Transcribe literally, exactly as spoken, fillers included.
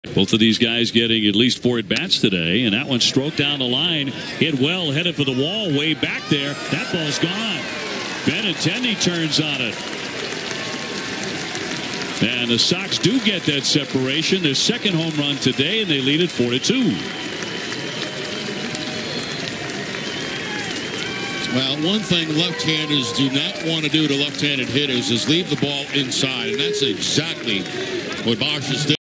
Both of these guys getting at least four at-bats today, and that one stroked down the line, hit well, headed for the wall, way back there. That ball's gone. Benintendi turns on it. And the Sox do get that separation. Their second home run today, and they lead it four to two. Well, one thing left-handers do not want to do to left-handed hitters is leave the ball inside, and that's exactly what Bosh is doing.